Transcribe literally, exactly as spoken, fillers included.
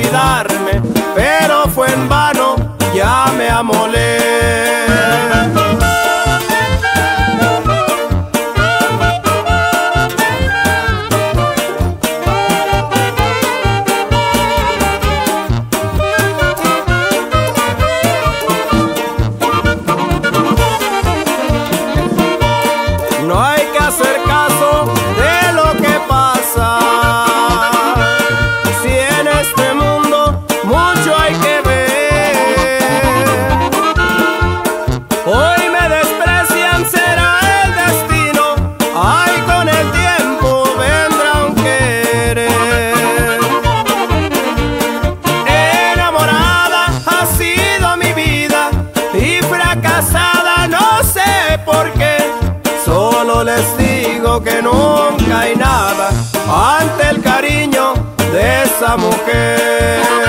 olvidarme, pero fue en vano, ya me amolé. No hay que hacer caso de lo que pasa, si en este mundo mucho hay que ver. Hoy me desprecian, será el destino, ay, con el tiempo vendrá un querer. Enamorada ha sido mi vida y fracasada no sé por qué. Solo les digo que nunca hay nada ante el cariño de esa mujer.